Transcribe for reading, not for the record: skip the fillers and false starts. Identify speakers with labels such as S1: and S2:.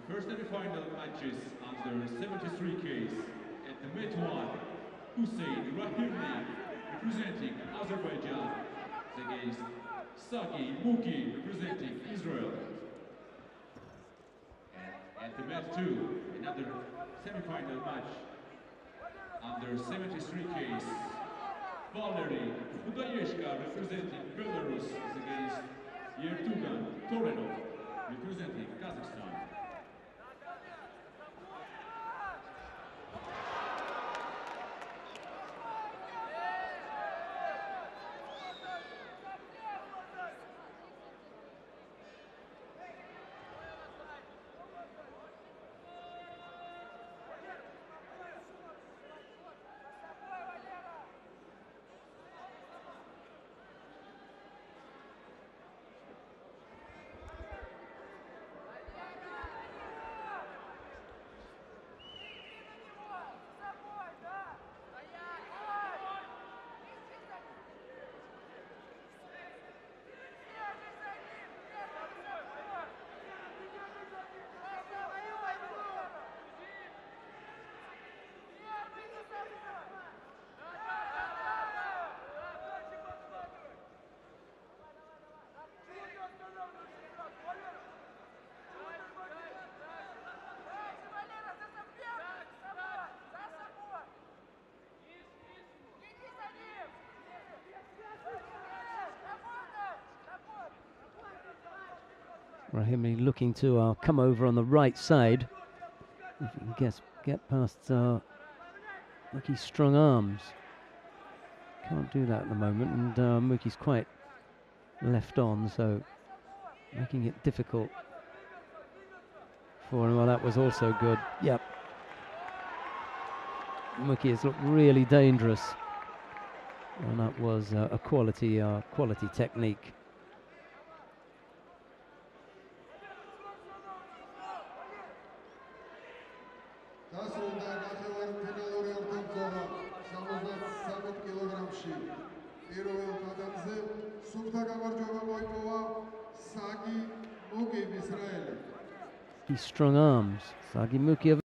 S1: First semi-final matches under 73 Ks at the Met 1, Hussein Rahimli representing Azerbaijan against Sagi Muki representing Israel. And at the Met 2, another semi-final match under 73 Ks, Valery Budayeshka representing Belarus against Yertugan Torenov representing Kazakhstan.
S2: Rahimli looking to come over on the right side. If he can get past Muki's strong arms. Can't do that at the moment, and Muki's quite left on, so making it difficult for him. Well, that was also good. Yep. Muki has looked really dangerous, and that was a quality technique. Strong arms. Sagi Muki